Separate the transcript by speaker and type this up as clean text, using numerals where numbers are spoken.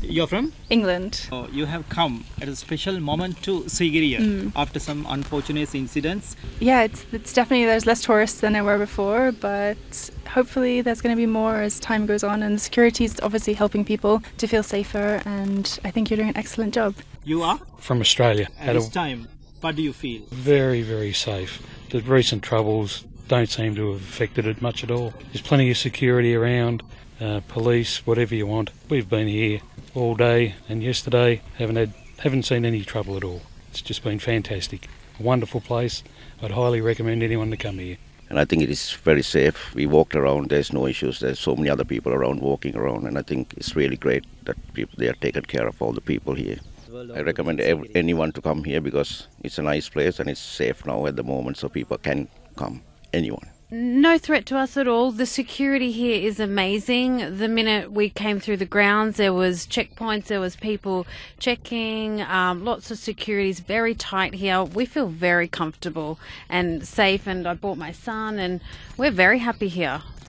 Speaker 1: You're from?
Speaker 2: England.
Speaker 1: You have come at a special moment to Sigiriya after some unfortunate incidents.
Speaker 2: Yeah, it's definitely, there's less tourists than there were before, but hopefully there's going to be more as time goes on, and the security is obviously helping people to feel safer, and I think you're doing an excellent job.
Speaker 1: You are?
Speaker 3: From Australia.
Speaker 1: At this time, what do you feel?
Speaker 3: Very, very safe. The recent troubles don't seem to have affected it much at all. There's plenty of security around, police, whatever you want. We've been here all day and yesterday, haven't seen any trouble at all. It's just been fantastic. A wonderful place. I'd highly recommend anyone to come here.
Speaker 4: And I think it is very safe. We walked around, there's no issues, there's so many other people around walking around, and I think it's really great that they are taking care of all the people here. I recommend anyone to come here because it's a nice place and it's safe now at the moment, so people can come, anyone.
Speaker 5: No threat to us at all. The security here is amazing. The minute we came through the grounds, there was checkpoints, there was people checking, lots of security. Is very tight here. We feel very comfortable and safe, and I brought my son, and we're very happy here.